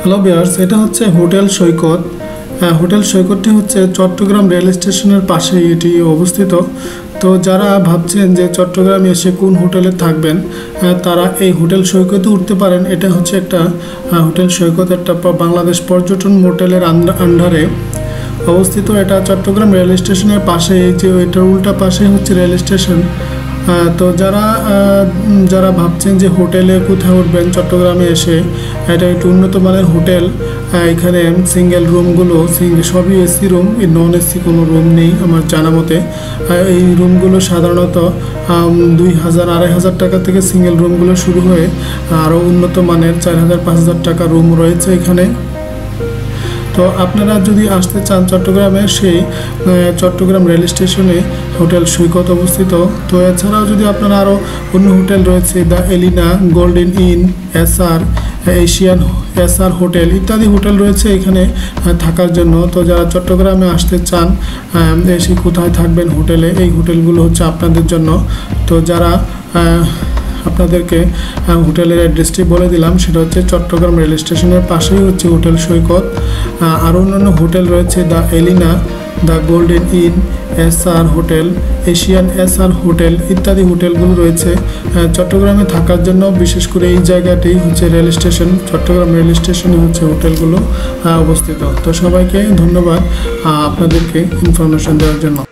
Hello viewers, এটা হচ্ছে hotel সৈকত। Hotel সৈকতটি হচ্ছে চট্টগ্রাম রেল স্টেশনের পাশেই এটি অবস্থিত। তো যারা ভাবছেন যে চট্টগ্রামে এসে কোন হোটেলে থাকবেন, তারা এই হোটেল সৈকতে উঠতে পারেন। এটা হচ্ছে একটা হোটেল সৈকত, একটা বাংলাদেশ পর্যটন মোটেলের আন্ডারে অবস্থিত। এটা চট্টগ্রাম রেল স্টেশনের পাশে, এই যে এটার উল্টা পাশে হচ্ছে রেল স্টেশন। তো যারা ভাবছেন যে হোটেলে কোথায় উঠবেন চট্টগ্রামে এসে, এটা একটু উন্নত মানের হোটেল। এখানে সিঙ্গেল রুমগুলো সবই এসি রুম, নন এসি কোনো রুম নেই আমার জানা মতে। এই রুমগুলো সাধারণত 2000-2500 টাকা থেকে সিঙ্গেল রুমগুলো শুরু হয়ে আরও উন্নত মানের 4000-5000 টাকা রুম রয়েছে এখানে। তো আপনারা যদি আসতে চান চট্টগ্রামে, সেই চট্টগ্রাম রেল স্টেশনে হোটেল সৈকত অবস্থিত। তো এছাড়াও যদি আপনারা আরও অন্য হোটেল রয়েছে, the Elina, golden inn, Asian hotel ইত্যাদি হোটেল রয়েছে এখানে থাকার জন্য। তো যারা চট্টগ্রামে আসতে চান, এসে কোথায় থাকবেন হোটেলে, এই হোটেলগুলো হচ্ছে আপনাদের জন্য। তো যারা আপনাদেরকে হোটেলের অ্যাড্রেসটি বলে দিলাম, সেটা হচ্ছে চট্টগ্রাম রেল স্টেশনের পাশেই হচ্ছে হোটেল সৈকত। আরও অন্যান্য হোটেল রয়েছে, the Elina, the golden inn, hotel, Asian hotel ইত্যাদি হোটেলগুলো রয়েছে চট্টগ্রামে থাকার জন্য। বিশেষ করে এই জায়গাটি হচ্ছে রেল স্টেশন, চট্টগ্রাম রেল স্টেশনে হচ্ছে হোটেলগুলো অবস্থিত। তো সবাইকে ধন্যবাদ আপনাদেরকে ইনফরমেশন দেওয়ার জন্য।